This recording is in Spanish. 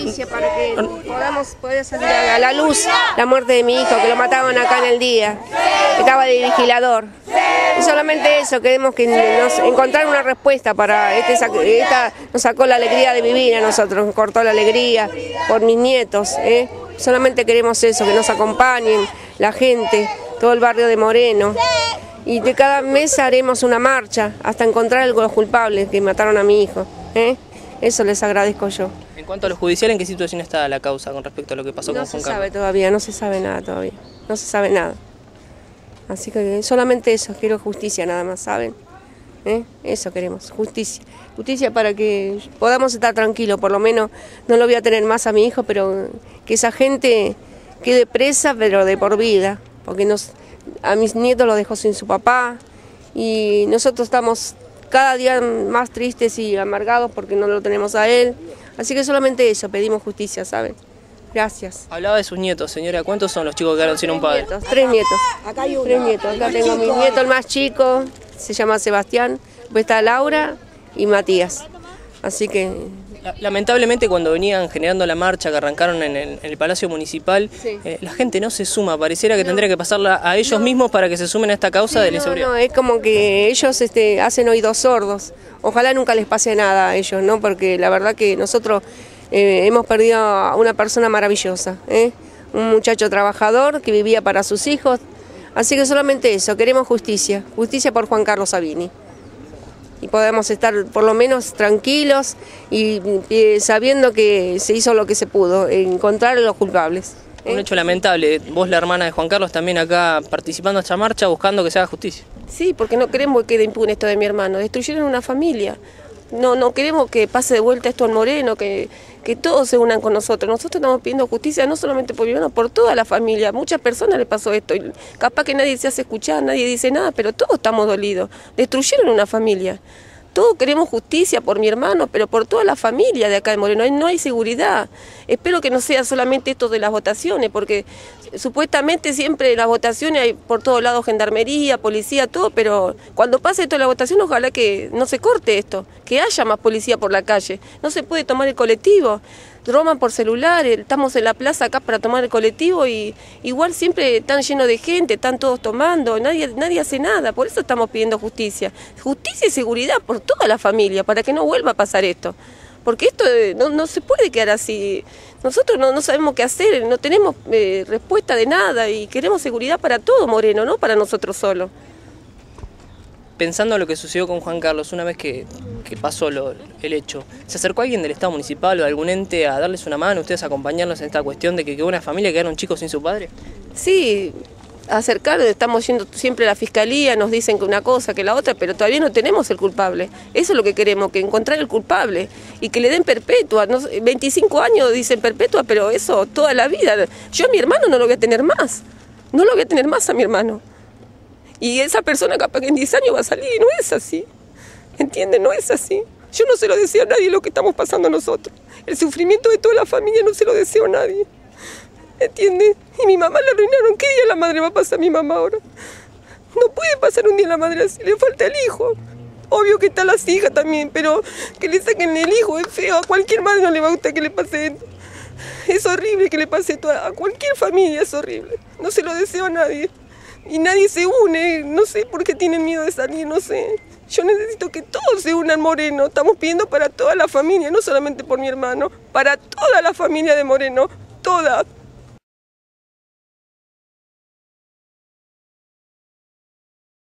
justicia para que podamos poder salir a la luz la muerte de mi hijo, que lo mataban acá en el día, estaba de vigilador. Y solamente eso, queremos que encontrar una respuesta para esta nos sacó la alegría de vivir a nosotros, nos cortó la alegría por mis nietos, Solamente queremos eso, que nos acompañen la gente, todo el barrio de Moreno. Y de cada mes haremos una marcha hasta encontrar a los culpables que mataron a mi hijo. Eso les agradezco yo. En cuanto a lo judicial, ¿en qué situación está la causa con respecto a lo que pasó con Juan Carlos? No se sabe todavía, no se sabe nada todavía, no se sabe nada. Así que solamente eso, quiero justicia nada más, ¿saben? Eso queremos, justicia. Justicia para que podamos estar tranquilos, por lo menos no lo voy a tener más a mi hijo, pero que esa gente quede presa, pero de por vida, porque a mis nietos los dejó sin su papá y nosotros estamos cada día más tristes y amargados porque no lo tenemos a él. Así que solamente eso, pedimos justicia, ¿saben? Gracias. Hablaba de sus nietos, señora. ¿Cuántos son los chicos que quedaron sin un padre? Tres nietos. Acá hay 3 nietos. Acá tengo a mi nieto, el más chico, se llama Sebastián. Después está Laura y Matías. Así que... Lamentablemente cuando venían generando la marcha que arrancaron en el Palacio Municipal, sí, la gente no se suma, pareciera que tendría que pasarla a ellos mismos para que se sumen a esta causa de la inseguridad. No, es como que ellos hacen oídos sordos, ojalá nunca les pase nada a ellos, ¿no? Porque la verdad que nosotros hemos perdido a una persona maravillosa, un muchacho trabajador que vivía para sus hijos, así que solamente eso, queremos justicia, justicia por Juan Carlos Sabini. Y podemos estar por lo menos tranquilos y sabiendo que se hizo lo que se pudo, encontrar a los culpables. Un hecho lamentable, vos la hermana de Juan Carlos también acá participando en esta marcha buscando que se haga justicia. Sí, porque no queremos que quede impune esto de mi hermano, destruyeron una familia. No queremos que pase de vuelta esto en Moreno, que todos se unan con nosotros. Nosotros estamos pidiendo justicia no solamente por mi hermano, por toda la familia. A muchas personas les pasó esto. Y capaz que nadie se hace escuchar, nadie dice nada, pero todos estamos dolidos. Destruyeron una familia. Todos queremos justicia por mi hermano, pero por toda la familia de acá de Moreno. No hay seguridad. Espero que no sea solamente esto de las votaciones, porque supuestamente siempre en las votaciones hay por todos lados gendarmería, policía, todo, pero cuando pase esto de la votación, ojalá que no se corte esto, que haya más policía por la calle. No se puede tomar el colectivo. Roban por celular, estamos en la plaza acá para tomar el colectivo y igual siempre están llenos de gente, están todos tomando, nadie hace nada, por eso estamos pidiendo justicia. Justicia y seguridad por toda la familia, para que no vuelva a pasar esto. Porque esto no se puede quedar así. Nosotros no sabemos qué hacer, no tenemos respuesta de nada y queremos seguridad para todo Moreno, no para nosotros solos. Pensando en lo que sucedió con Juan Carlos, una vez que pasó el hecho, ¿se acercó alguien del Estado municipal o de algún ente a darles una mano, ustedes a acompañarnos en esta cuestión de que una familia quedaron chicos sin su padre? Sí, acercar, estamos yendo siempre a la fiscalía, nos dicen que una cosa, que la otra, pero todavía no tenemos el culpable. Eso es lo que queremos, que encontrar el culpable y que le den perpetua. 25 años dicen perpetua, pero eso toda la vida. Yo a mi hermano no lo voy a tener más, no lo voy a tener más a mi hermano. Y esa persona capaz que en 10 años va a salir y no es así. ¿Entienden? No es así. Yo no se lo deseo a nadie lo que estamos pasando nosotros. El sufrimiento de toda la familia no se lo deseo a nadie. ¿Entienden? Y mi mamá la arruinaron. ¿Qué día la madre va a pasar mi mamá ahora? No puede pasar un día la madre así. Le falta el hijo. Obvio que están las hijas también, pero que le saquen el hijo es feo. A cualquier madre no le va a gustar que le pase esto. Es horrible que le pase esto. A cualquier familia es horrible. No se lo deseo a nadie. Y nadie se une, no sé por qué tienen miedo de salir, no sé. Yo necesito que todos se unan Moreno. Estamos pidiendo para toda la familia, no solamente por mi hermano, para toda la familia de Moreno, toda.